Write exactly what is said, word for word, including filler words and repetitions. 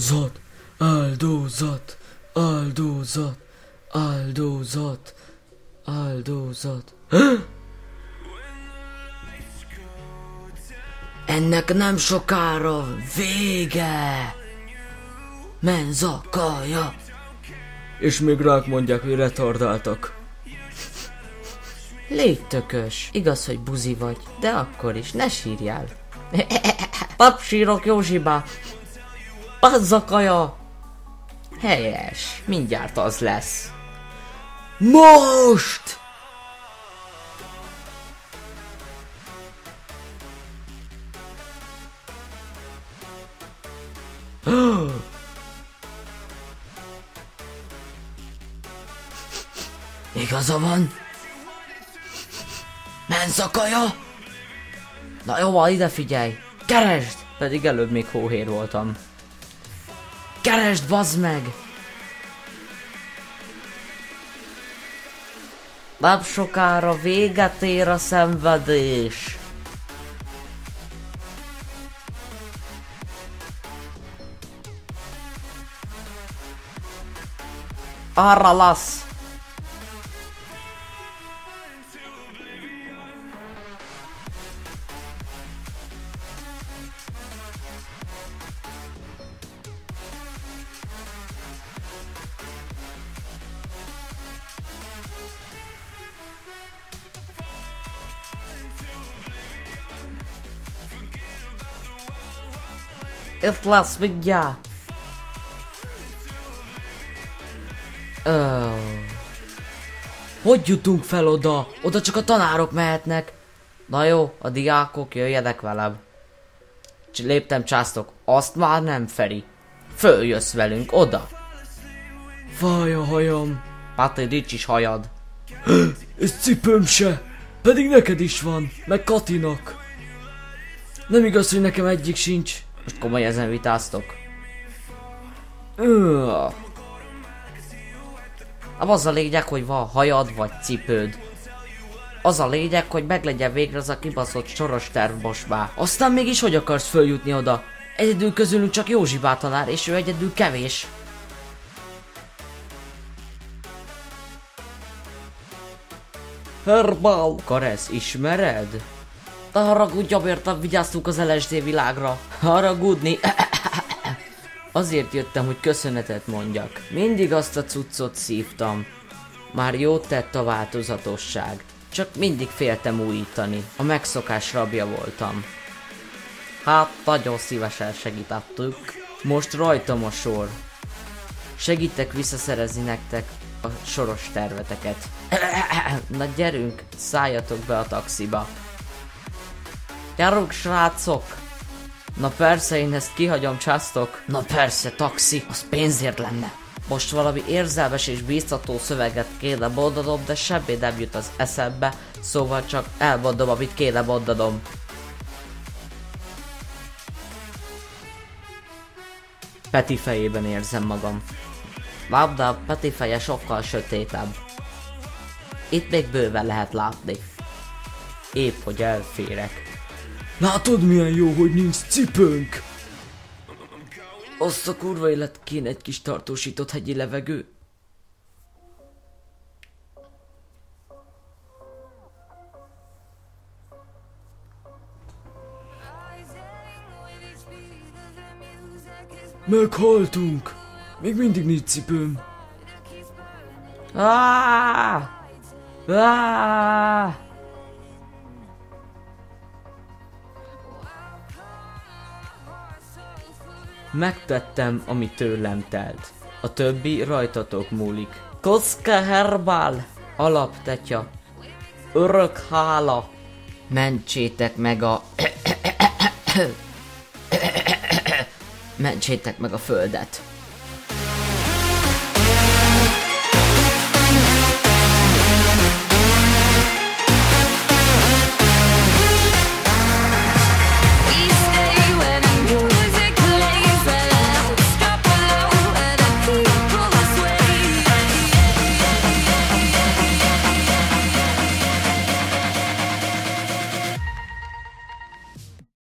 Áldozat, áldozat, áldozat, áldozat, áldozat. Ennek nem sokára vége. Menza kaja. És még rák mondják, hogy retardáltak. Légy tökös. Igaz, hogy buzi vagy, de akkor is, ne sírjál. Tapsírok Józsiba. Az a kaja. Helyes. Mindjárt az lesz. Most! Igaza van. Menza kaja. Na jó, ide figyelj. Keresd! Pedig előbb még hóhér voltam. Keresd, bazd meg! Nem sokára véget ér a szenvedés. Arra lesz! Itt lesz mindjárt. Oh. Hogy jutunk fel oda? Oda csak a tanárok mehetnek. Na jó, a diákok jöjjenek velem. Cs léptem császtok. Azt már nem, Feri. Följössz velünk, oda. Fáj a hajam. Pati, nincs is hajad. Ez cipőm se. Pedig neked is van. Meg Katinak. Nem igaz, hogy nekem egyik sincs. Most komoly ezen vitáztok. Öh. Az a lényeg, hogy van hajad vagy cipőd. Az a lényeg, hogy meglegyen végre az a kibaszott soros terv most már. Aztán mégis hogy akarsz följutni oda? Egyedül közülünk csak Józsi tanár, és ő egyedül kevés. Herbal! Karesz, ismered? De haragudj, értem, vigyáztunk az el es dé világra. Haragudni? Azért jöttem, hogy köszönetet mondjak. Mindig azt a cuccot szívtam. Már jót tett a változatosság. Csak mindig féltem újítani. A megszokás rabja voltam. Hát, nagyon szívesen segítettük. Most rajtam a sor. Segítek visszaszerezni nektek a soros terveteket. Na gyerünk, szálljatok be a taxiba. Gyerünk, srácok! Na persze, én ezt kihagyom, császtok. Na persze, taxi, az pénzért lenne. Most valami érzelmes és bíztató szöveget kéne mondanom, de semmi nem jut az eszembe, szóval csak elmondom, amit kéne mondanom. Peti fejében érzem magam. Lám, de a Peti feje sokkal sötétebb. Itt még bőven lehet látni. Épp, hogy elférek. Látod, milyen jó, hogy nincs cipőnk? Azt a kurva élet, kéne egy kis tartósított hegyi levegő. Meghaltunk! Még mindig nincs cipőm. Ah! Ah! Megtettem, ami tőlem telt. A többi rajtatok múlik. Kocka Herbal! Alaptetja. Örök hála! Mentsétek meg a... Mentsétek meg a földet.